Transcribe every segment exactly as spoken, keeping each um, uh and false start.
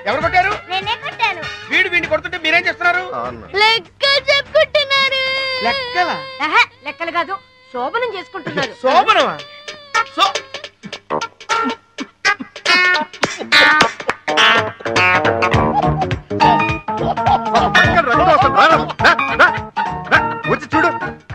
ఎవరు కొట్టారు? నేనే కొట్టాను. వీడు వీడిని కొడుతుంటే మీరేం చేస్తున్నారు? లెక్కలు చెప్పుకుంటున్నారు. లెక్కలా? లెక్కలు కాదు, శోభనం చేసుకుంటున్నారు. శోభనమా? సో వచ్చి చూడు.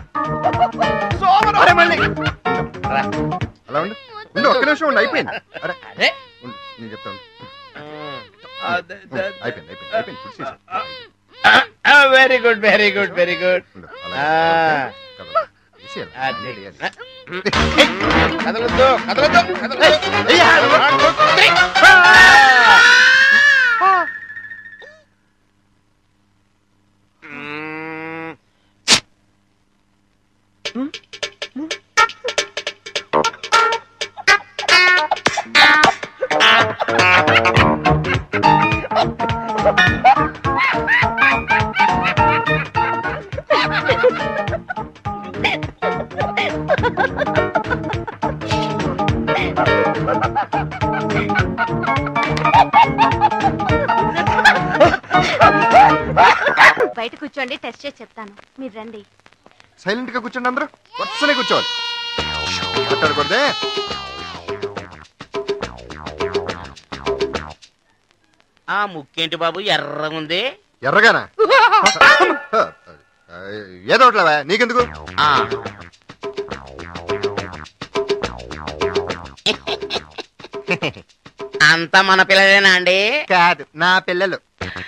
శోభనం మళ్ళీ అలా ఉండు ఉండు ఒక్క నిమిషం ఉండి అయిపోయింది. అరే అరే నేను చెప్తాను. అయిపోయింది అయిపోయింది అయిపోయింది. Very good very good very good. కదలొద్దు కదలొద్దు కదలొద్దు. బయట కూర్చోండి, టెస్ట్ చేసి చెప్తాను. మీరు రండి. సైలెంట్ గా కూర్చోండి, అందరూ వరుసనే కూర్చోవాలి, మాట్లాడకూడదే. ఆ ముక్కేంటి బాబు ఎర్రగుంది? ఎర్రగానా? ఏదో ఒకట్లేవా, నీకెందుకు? అంతా మన పిల్లలేనా అండి? కాదు, నా పిల్లలు.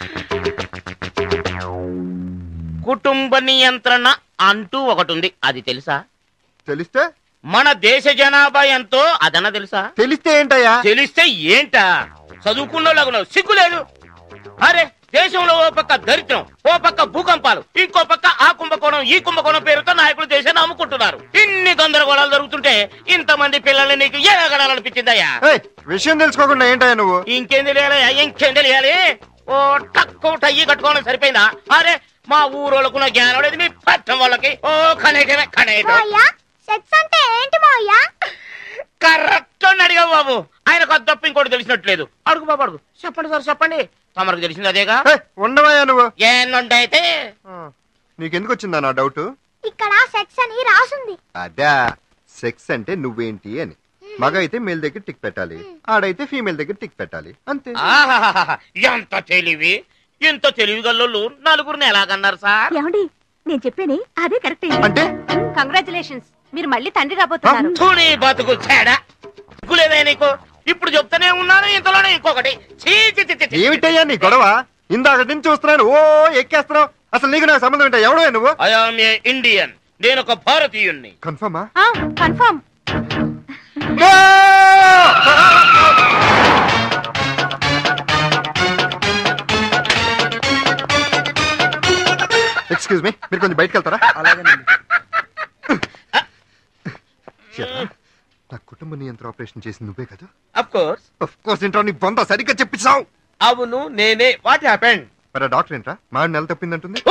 కుటుంబ నియంత్రణ అంటూ ఒకటి ఉంది, అది తెలుసా? తెలిస్తే? మన దేశ జనాభా ఎంతో అదన్నా తెలుసా? తెలిస్తే ఏంటయ్యా? తెలిస్తే ఏంటా? చదువుకున్నోళ్ళకు సిగ్గు లేదు. అరే దేశంలో ఓ పక్క దరిద్రం, ఓ పక్క భూకంపాలు, ఇంకో పక్క ఆ కుంభకోణం ఈ కుంభకోణం పేరుతో నాయకులు దేశాన్ని అమ్ముకుంటున్నారు. ఇన్ని గందరగోళాలు జరుగుతుంటే ఇంతమంది పిల్లల్ని నీకు ఏ గడాలనిపించిందయ్యా? విషయం తెలుసుకోకుండా ఏంటయ్యా నువ్వు? ఇంకేం తెలియాలయ్యా? ఇంకేం తెలియాలి? ఓ తక్కువ టయ్యి కట్టుకోవడం సరిపోయిందా? అరే మా ఊరోళ్ళకున్న జ్ఞానం లేదు, మీ పట్టం వాళ్ళకి ఓ కనేటమే కనేటం. సెక్స్ అంటే ఏంటి మావయ్యా? కరెక్ట్ అని అడిగావు బాబు. ఆయనకు అది తప్ప ఇంకోటి తెలిసినట్లేదు. అడుగు బాబు అడుగు. చెప్పండి సార్ చెప్పండి. తమకు తెలిసింది అదేగా? ఉండవయ్యా నువ్వు. ఏంటైతే నీకెందుకు వచ్చిందా నా డౌట్? ఇక్కడ సెక్స్ అని రాసుంది. అదా, సెక్స్ అంటే నువ్వేంటి అని. మగ అయితే మేల్ దగ్గర టిక్ పెట్టాలి, ఆడైతే ఫీమేల్ దగ్గర టిక్ పెట్టాలి, అంతే. ఎంత తెలివి! ఇంత తెలివి గల్లోళ్ళు నలుగురిని ఎలాగన్నారు సార్? ఏమండి, నేను చెప్పేది అదే కరెక్ట్. అంటే కంగ్రాచులేషన్స్, మీరు మళ్ళీ తండ్రి రాబోతున్నారు. తుని బతుకు తేడా లేదే నీకు? ఇప్పుడు చెప్తానే ఉన్నాను, ఇంతలోనే ఇంకొకటి. ఏమిటయ్యా నీ గొడవ? ఇందాక నుంచి చూస్తున్నాను, ఓ ఎక్కేస్తున్నావు. అసలు నీకు నాకు సంబంధం ఏంటో? ఎవడో నువ్వు? ఐ యామ్ ఏ ఇండియన్, నేను ఒక భారతీయుణ్ణి. కన్ఫర్మా? కన్ఫర్మ్. ఎక్స్క్యూజ్ మీ, మీరు కొంచెం బయటకు వెళ్తారా? నా కుటుంబ నియంత్రణ ఆపరేషన్ చేసింది నువ్వే కదా? Of course. ఆఫ్ కోర్స్ ఏంట్రా, నీ బొంద సరిగ్గా చెప్పిస్తావు. అవును నేనే. What happened? మరి ఆ డాక్టర్ ఏంట్రా మా నెల తప్పిందంటుంది?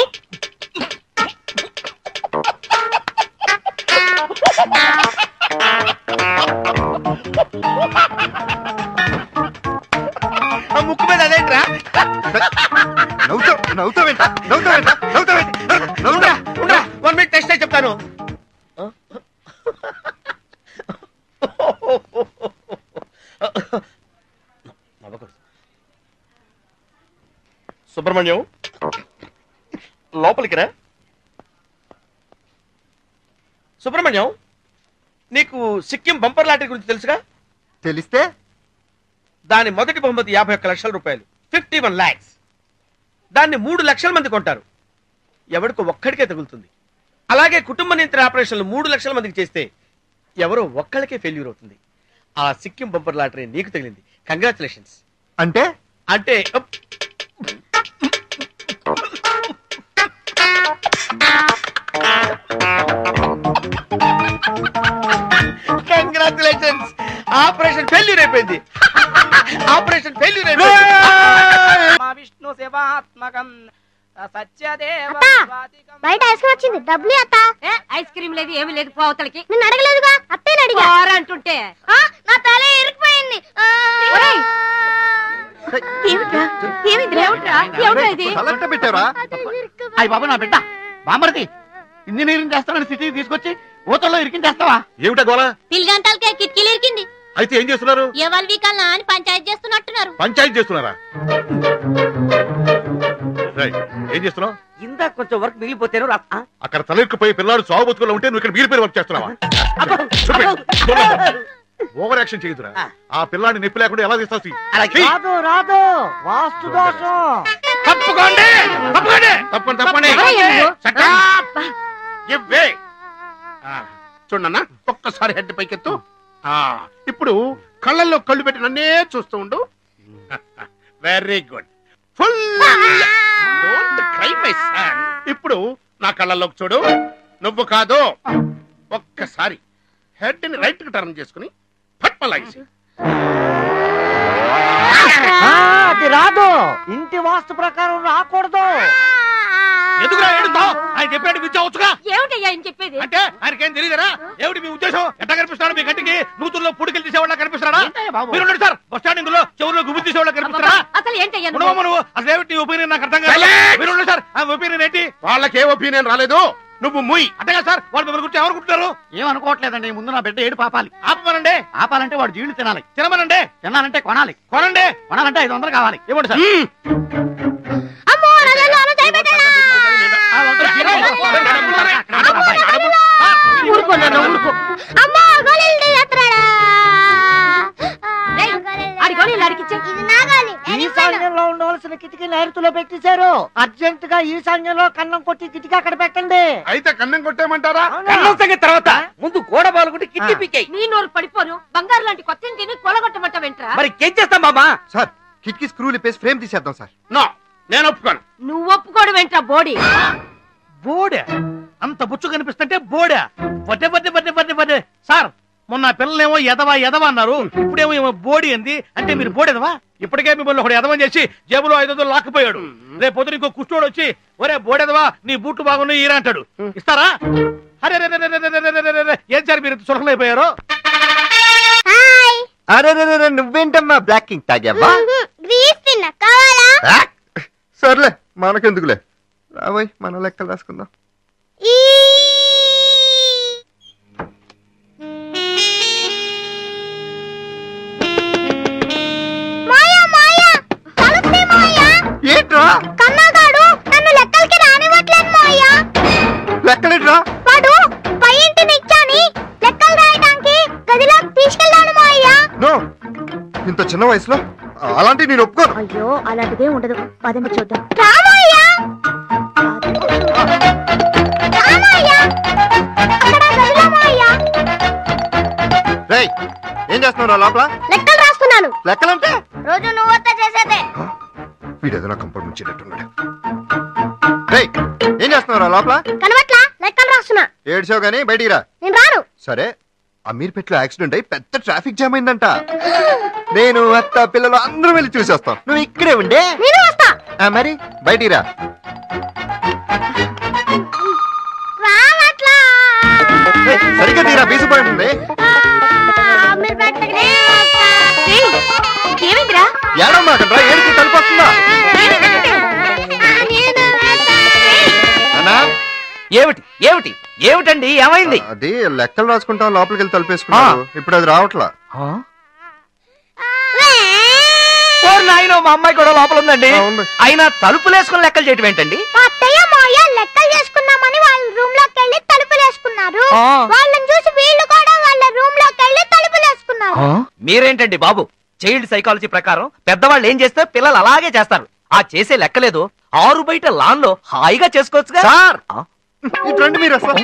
ఆ ముక్కు మీద అదేంట్రా? నవ్వుతావు నవ్వుతావేంట్రా నవ్వుతావేంట్రా నవ్వుతావేంటి నవ్వురా ఉండరా, వన్ మినిట్ టెస్ట్ అయి చెప్తాను. సుబ్రహ్మణ్యం లోపలికి రా. సుబ్రహ్మణ్యం, నీకు సిక్కిం బంపర్ లాటరీ గురించి తెలుసుగా? తెలిస్తే? దాని మొదటి బహుమతి యాభై ఒక్క లక్షల రూపాయలు, ఫిఫ్టీ వన్ లాక్స్. దాన్ని మూడు లక్షల మంది కొంటారు, ఎవరికో ఒక్కడికే తగులుతుంది. అలాగే కుటుంబ నియంత్రణ ఆపరేషన్లు మూడు లక్షల మందికి చేస్తే ఎవరో ఒక్కడికే ఫెయిల్యూర్ అవుతుంది. ఆ సిక్కిం బంపర్ లాటరీ నీకు తగిలింది. కంగ్రాచులేషన్స్. అంటే అంటే కంగ్రాచులేషన్స్, ఆపరేషన్ ఫెయిల్యూర్ అయిపోయింది. ఆపరేషన్ ఫెయిల్యూర్ అయిపోయింది. విష్ణు శివాత్మకం సత్యదేవ. బయట ఐస్ క్రీమ్ వచ్చింది, డబ్బులు అత్త. ఐస్ క్రీమ్ లేదు, ఏమి లేదు, పోతలకి. నేను అడగలేదుగా, అత్తయ్య అడిగా అంటుంటే నా తల ఇరుక్కుపోయింది. ఏమిట్రా తలంట పెట్టారా? అయ్యి బాబు నా బిడ్డ బామర్ది ఇంజనీరింగ్ చేస్తానని సిటీ తీసుకొచ్చి ఊతల్లో ఇరికించేస్తావా? ఏమిటా గోళ? పిల్లగంటలకే కిటికీలు ఇరికింది. అయితే ఏం చేస్తున్నారు? ఎవరి వీకల్నా అని పంచాయతీ చేస్తున్నట్టున్నారు. పంచాయతీ చేస్తున్నారా? ఏం చేస్తున్నావు? ఇందాక కొంచెం వర్క్ మిగిలిపోతారు. అక్కడ తలెక్కుపోయి పిల్లాడు సాగు బతుకులో ఉంటే నువ్వు ఇక్కడ మిగిలిపోయి వర్క్ చేస్తున్నావా? ఓవర్ యాక్షన్ చేయదురా. ఆ పిల్లాడిని నొప్పి లేకుండా ఎలా తీస్తావు? రాదు రాదు వాస్తు దోషం. తప్పుకోండి తప్పుకోండి తప్పండి తప్పండి ఇవ్వే చూడన్నా ఒక్కసారి హెడ్ పైకెత్తు. ఇప్పుడు కళ్ళల్లో కళ్ళు పెట్టి నన్నే చూస్తూ ఉండు. Very good. Full don't cry my son. ఇప్పుడు నా కళ్ళల్లోకి చూడు. నువ్వు కాదు, ఒక్కసారి హెడ్ ని రైట్ కి టర్న్ చేసుకుని పట్మలాగేసి. అది రాదు, ఇంటి వాస్తు ప్రకారం రాకూడదు. ఎందుకురా ఏడుతావు? ఆయన చెప్పాడు విచ్చావచ్చుగా. ఏమిటయ్యా ఆయన చెప్పేది? అంటే ఆయనకేం తెలియదురా? ఏమిటి మీ ఉద్దేశం? ఎట్లా కనిపిస్తాడు మీ గట్టికి? నూతుల్లో పుడికెళ్ళి తీసేవాళ్ళ కనిపిస్తాడా? మీరు సార్ బస్ స్టాండింగ్ లో చెవుల్లో గుబి తీసేవాళ్ళ కనిపిస్తాడా? అసలు ఏంటయ్యా నువ్వు అసలు ఏమిటి ఒపీనియన్? నాకు అర్థం కాదు. మీరు సార్ ఆ ఒపీనియన్ ఏంటి? వాళ్ళకే ఒపీనియన్ రాలేదు, నువ్వు ముయ్. అంతేగా సార్ వాళ్ళు మిమ్మల్ని గురించి ఎవరు కుట్టారు? ఏమనుకోవట్లేదండి. ముందు నా బిడ్డ ఏడు పాపాలి. ఆపమనండి. ఆపాలంటే వాడు జీళ్ళు తినాలి. తినమనండి. తినాలంటే కొనాలి. కొనండి. కొనాలంటే ఐదు వందలు కావాలి. ఇవ్వండి సార్. ఈశాన్యంలో ఉండవలసిన కిటికీ నైరుతిలో పెట్టేశారు. అర్జెంట్ గా ఈశాన్యంలో కన్నం కొట్టి కిటికీ అక్కడ పెట్టండి. అయితే కన్నం కొట్టేయమంటారా? కన్నం సంగతి తర్వాత ముందు గోడ బాలుకుంటే కిట్టి పీకే. నీ నోరు పడిపోను. బంగారు లాంటి కొత్త ఇంటిని కొలగొట్టమంట వెంట్రా. మరి ఏం చేస్తాం బాబా? సార్ కిటికీ స్క్రూ లిపేసి ఫ్రేమ్ తీసేద్దాం సార్. నో, నేను ఒప్పుకోను. నువ్వు ఒప్పుకోడు వెంట్రా బోడి. బోడే అంత బుచ్చు కనిపిస్తుంటే బోడా? బడ్డే బడ్డే బడ్డే బడ్డే బడ్డే సార్ మొన్న పిల్లలేమో ఎదవా ఎదవా అన్నారు. ఇప్పుడేమో ఏమో బోడి అంది. అంటే మీరు బోడెదవా? ఇప్పటికే మిమ్మల్ని ఒకటి ఎదవని చేసి జేబులో ఐదు వందలు లాక్కుపోయాడు. రేపు పొద్దున ఇంకో కుష్టోడు వచ్చి ఒరే బోడెదవా నీ బూట్లు బాగున్నాయి ఈరా అంటాడు. ఇస్తారా? అరే ఏం సార్ మీరు సులభమైపోయారు? అరే నువ్వేంటమ్మా బ్లాక్ కింగ్ తాగావా? సర్లే మనకెందుకులే, రాబోయ్ మన లెక్కలు రాసుకుందాం. ఏంట్రా? కన్నాగాడు నన్ను లెక్కలకి రానివ్వట్లేదు మావయ్య. లెక్కలేట్రా? వాడు పై ఇంటి నిచ్చాని లెక్కలు రాయడానికి గదిలోకి తీసుకెళ్తాను మావయ్య. నో, ఇంత చిన్న వయసులో అలాంటి నేను ఒప్పుకోను. అయ్యో అలాంటిదే ఉండదు, పదండి చూద్దాం. రామయ్య రేయ్ ఏం చేస్తున్నావు లోపల? లెక్కలు రాస్తున్నాను. లెక్కలంటే రోజు నువ్వు వస్తా చేసేదే. వీడేదో నా కంపౌండ్ ముంచేటట్టున్నాడు. రేయ్ ఏం చేస్తున్నావు లోపల? కనబట్లా లెక్కలు రాస్తున్నా. ఏడ్చావు గానీ బయటికి రా. నేను రాను. సరే, అమీర్పేటలో యాక్సిడెంట్ అయి పెద్ద ట్రాఫిక్ జామ్ అయిందంట. నేను అత్త పిల్లలు అందరూ వెళ్ళి చూసేస్తాం. నువ్వు ఇక్కడే ఉండే. నేను వస్తా. మరి బయటికి రా. సరిగ్గా తీరా, బీసిపోయింది. ఏమిందిరా? ఏడమ్మాకండ్రా, ఏడికి తలుపు వస్తుందా? ఏమిటి ఏమిటి ఏమిటండి? ఏమైంది? అది లెక్కలు రాసుకుంటాం, లోపలికి వెళ్ళి తలుపేసుకున్నాను. ఇప్పుడు అది రావట్లా. నాయనో, మా అమ్మాయి కూడా లోపల ఉందండి. అయినా తలుపులు వేసుకుని లెక్కలు చేయటం ఏంటండి? అత్తయ్య మాయ లెక్కలు చేసుకున్నామని వాళ్ళ రూమ్ లోకి వెళ్ళి తలుపులు వేసుకున్నారు. వాళ్ళని చూసి వీళ్ళు కూడా వాళ్ళ రూమ్ లోకి వెళ్ళి తలుపులు వేసుకున్నారు. మీరేంటండి బాబు? చైల్డ్ సైకాలజీ ప్రకారం పెద్దవాళ్ళు ఏం చేస్తే పిల్లలు అలాగే చేస్తారు. ఆ చేసే లెక్కలేదు. ఆరు బయట లాన్ లో హాయిగా చేసుకోవచ్చుగా. సార్ ఇటువంటి మీరు అసలు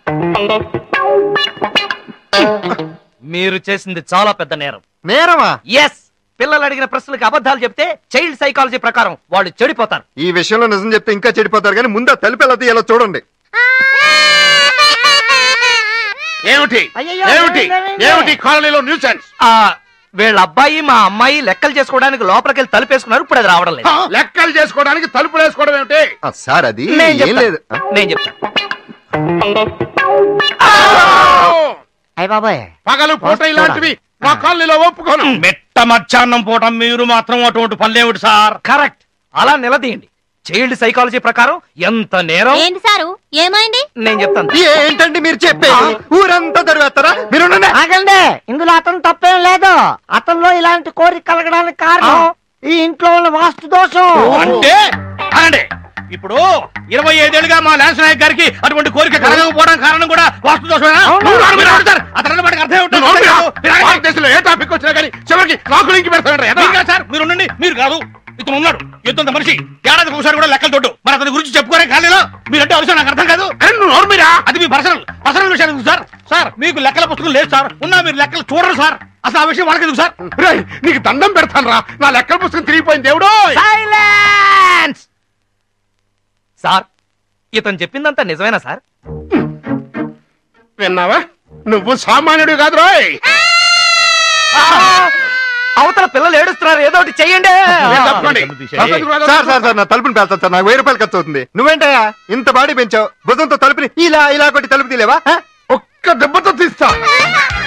మీరు చేసింది చాలా పెద్ద నేరం. నేరమా? ఎస్. పిల్లలు అడిగిన ప్రశ్నలకు అబద్ధాలు చెప్తే చైల్డ్ సైకాలజీ ప్రకారం వాళ్ళు చెడిపోతారు. ఈ విషయంలో నిజం చెప్తే ఇంకా చెడిపోతారు, కానీ ముందు తలుపు ఎలా తీయాలో చూడండి. ఏమిటి ఏమిటి ఏమిటి కాలనీలో న్యూసెన్స్? వీళ్ళ అబ్బాయి మా అమ్మాయి లెక్కలు చేసుకోవడానికి లోపలికి వెళ్ళి తలుపేసుకున్నారు. ఇప్పుడు అది రావడం లేదు. లెక్కలు చేసుకోవడానికి తలుపులు వేసుకోవడం ఏమిటి? సార్ అది ఏం లేదు. నేను చెప్తాను. అయ్య బాబాయ్, పగలు పూట ఇలాంటివి మా కాలనీలో ఒప్పుకోను. మెట్ట మిట్ట మధ్యాహ్నం పూట మీరు మాత్రం అటువంటి పనులేమిటి సార్? కరెక్ట్, అలా నిలదీయండి. చైల్డ్ సైకాలజీ ప్రకారం ఎంత నేరం. ఏంటి సారు ఏమైంది? నేను చెప్తాను. ఏంటండి మీరు చెప్పేది? ఊరంతా తరివేస్తారా మీరు? ఆగండి, ఇందులో అతను తప్పేం లేదు. అతనిలో ఇలాంటి కోరిక కలగడానికి కారణం ఈ ఇంట్లో ఉన్న వాస్తు దోషం. అంటే అనండి, ఇప్పుడు ఇరవై ఐదేళ్లుగా మా ల్యాన్స్ నాయక్ గారికి అటువంటి కోరిక కలగకపోవడం కారణం కూడా వాస్తు దోషమేనా? అతని వాడికి అర్థం భారతదేశంలో ఏ టాపిక్ వచ్చినా కానీ చివరికి నాకు లింక్ పెడతాడు సార్. మీరు ఉండండి, మీరు కాదు, ఇతను ఉన్నాడు ఎంతంత మనిషి, ఏడాదికి ఒకసారి కూడా లెక్కలు తోడు. మరి అతని గురించి చెప్పుకోరే ఖాళీలో మీరంటే అవసరం నాకు అర్థం కాదు. అది మీ పర్సనల్ పర్సనల్ విషయాలు సార్. సార్ మీకు లెక్కల పుస్తకం లేదు సార్, ఉన్నా మీరు లెక్కలు చూడరు సార్. అసలు ఆ విషయం వాళ్ళకి సార్. నీకు దండం పెడతాను రా, నా లెక్కల పుస్తకం తిరిగిపోయింది దేవుడు. సైలెన్స్ సార్, ఇతను చెప్పిందంతా నిజమేనా సార్? విన్నావా? నువ్వు సామాన్యుడు కాదు రోయ్. అవతల పిల్లలు ఏడుస్తున్నారు, ఏదో ఒకటి చెయ్యండి. సార్ సార్ సార్ నా తలుపుని పేల్తాను సార్, నాకు వెయ్యి రూపాయలు ఖర్చు అవుతుంది. నువ్వేంటయ్యా ఇంత బాడీ పెంచావు, భుజంతో తలుపుని ఇలా ఇలా కొట్టి తలుపు తీలేవా? ఒక్క దెబ్బతో తీస్తా.